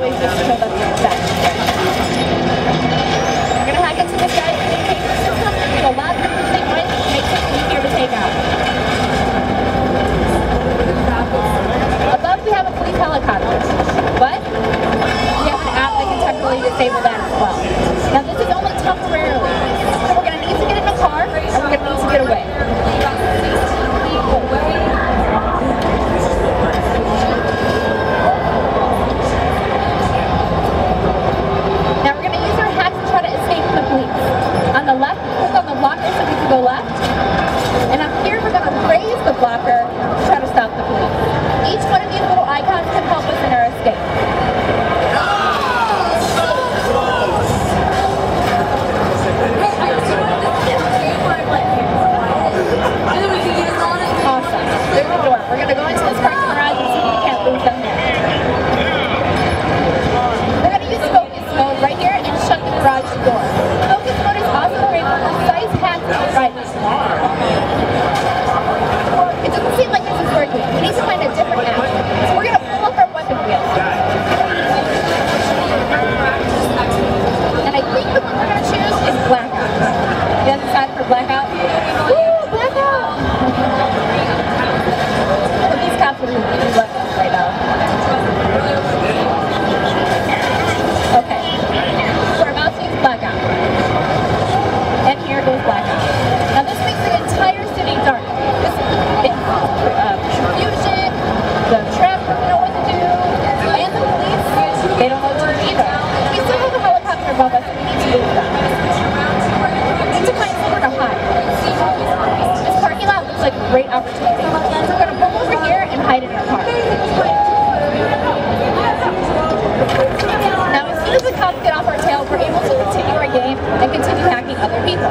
always just killed us in the back. We're gonna hack into this guy's communication system. So a lot of different things makes it easier to take out. Above we have a police helicopter, but we have an app that can temporarily disable that as well. Now this is only temporarily, so we're going to need to get in the car and we're going to need to get away. Now we're going to use our hacks to try to escape from the police. On the left, click on the blocker so we can go left. And up here we're going to raise the blocker to try to stop the police. Each one of these little icons can help us in our escape. Awesome. There's the door. We're going to go into this parking garage and see if we can't lose them there. We're going to use focus mode right here and shut the garage door. Focus mode is also great for precise hacks on the right. It doesn't seem like this is working. We need to find a different app. So we're going to pull up our weapon wheel. And I think the one we're going to choose is Blackout. You guys decided for Blackout? Woo! Blackout! Well, these cops are really weapons right now. Okay. So we're about to use Blackout. And here goes Blackout. Now this makes the entire city dark. This confusion, the traffic don't know what to do, and the police, they don't know what to do either. We still have a helicopter above us, and we need to move them. We need to find somewhere to hide. This parking lot looks like a great opportunity. So we're going to pull over here and hide in our car. Now as soon as the cops get off our tail, we're able to continue our game and continue hacking other people.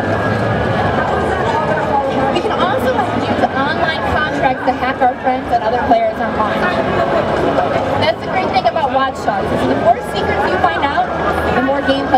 We can also use online contracts to hack our friends and other players online. That's the great thing about Watch Dogs, is the more secrets you find out, the more gameplay